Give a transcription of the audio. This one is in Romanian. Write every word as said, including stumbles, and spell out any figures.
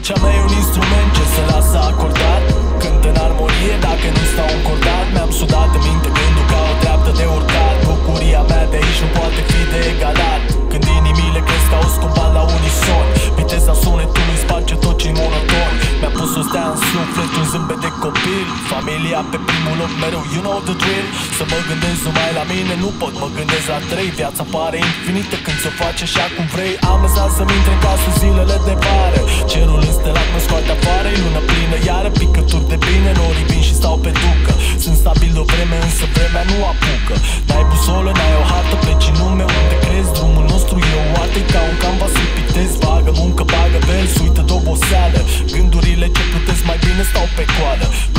Vocea mea e un instrument ce se lasă acordat, cânt în armonie dacă nu stau încordat. Mi-am sudat în minte gândul ca o treaptă de urcat. Bucuria mea de aici nu poate fi de egalat. Când inimile cresc ca o scumpat la unison, viteza sunetului sparge tot ce-i monoton. Mi-a pus o stea în suflet, un zâmbet de copil, familia pe primul loc mereu, you know the drill. Să mă gândesc numai la mine, nu pot, mă gândesc la trei. Viața pare infinită când ți-o faci așa cum vrei. Am lăsat să-mi intre în casă zilele de vară, cerul înstelat mă scoate afară, e lună plină, iară picături de bine. Norii vin și stau pe ducă, sunt stabil de o vreme, însă vremea nu apucă. N-ai busolă, n-ai o hartă, pleci în lume unde crezi. Drumul nostru e o artă, ca un canvas să pitezi. Bagă muncă, bagă vers, uită de oboseală. Gândurile ce plutesc mai bine stau pe coadă.